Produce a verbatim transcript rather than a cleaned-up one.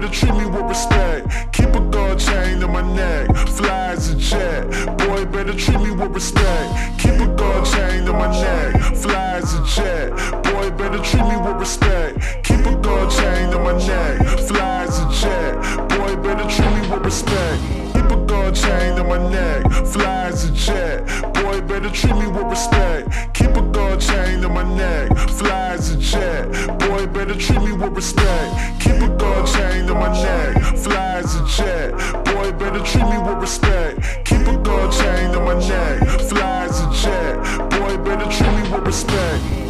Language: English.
better treat me with respect. Keep a gold chain on my neck, fly as a jet. Boy, better treat me with respect. Keep a gold chain on my neck, fly as a jet. Boy, better treat me with respect. Keep a gold chain on my neck, fly as a jet. Boy, better treat me with respect. Keep a gold chain on my neck, fly as a jet. Boy, better treat me with respect. Keep a gold chain on my neck, fly as a jet. Boy, better treat me with respect. Keep a gold chain on my neck, fly as a jet. Boy, better treat me with respect. Keep a gold chain on my neck, fly as a jet. Boy, better treat me with respect.